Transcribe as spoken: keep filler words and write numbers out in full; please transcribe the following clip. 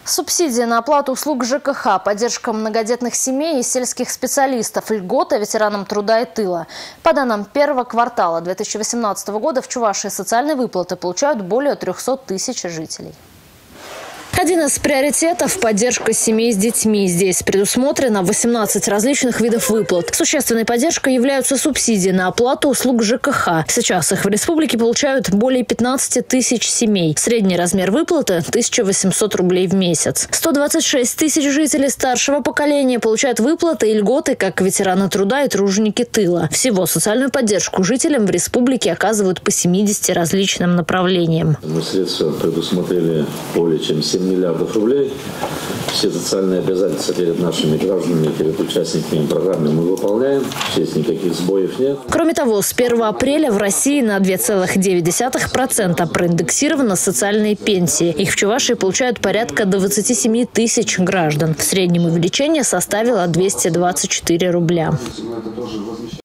Субсидии на оплату услуг ЖКХ, поддержка многодетных семей и сельских специалистов, льготы ветеранам труда и тыла. По данным первого квартала две тысячи восемнадцатого года в Чувашии социальные выплаты получают более трёхсот тысяч жителей. Один из приоритетов – поддержка семей с детьми. Здесь предусмотрено восемнадцать различных видов выплат. Существенной поддержкой являются субсидии на оплату услуг ЖКХ. Сейчас их в республике получают более пятнадцати тысяч семей. Средний размер выплаты – тысяча восемьсот рублей в месяц. сто двадцать шесть тысяч жителей старшего поколения получают выплаты и льготы, как ветераны труда и труженики тыла. Всего социальную поддержку жителям в республике оказывают по семидесяти различным направлениям. Мы средства предусмотрели более чем семь миллиардов рублей. Все социальные обязательства перед нашими гражданами, перед участниками программы мы выполняем. Здесь никаких сбоев нет. Кроме того, с первого апреля в России на две целых девять десятых процента проиндексированы социальные пенсии. Их в Чувашии получают порядка двадцати семи тысяч граждан. В среднем увеличение составило двести двадцать четыре рубля.